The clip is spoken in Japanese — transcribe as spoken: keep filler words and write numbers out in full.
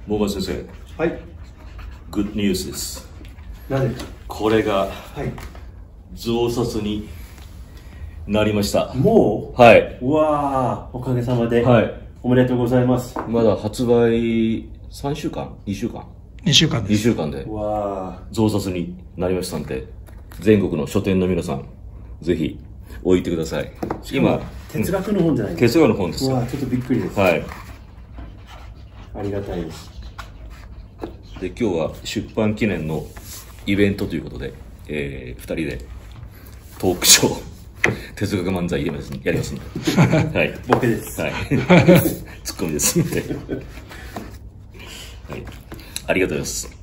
大場先生、 はい。 グッドニュースです。 何ですか？ これがはい。 増刷になりました。 もう？ はい。 うわー、おかげさまで。 はい。 おめでとうございます。 まだ発売さんしゅうかん ?に 週間にしゅうかんです。 にしゅうかんでうわ増刷になりましたんで、全国の書店の皆さん、ぜひ置いてください。今、 哲学の本じゃないですか。 哲学の本ですよ。 うわー、ちょっとびっくりです。 はい。 ありがたいです。 で、今日は出版記念のイベントということで、えー、ふたりでトークショー、哲学漫才やりますやりますので。はい。 ボケです。 はい。ツッコミですので。はい。ありがとうございます。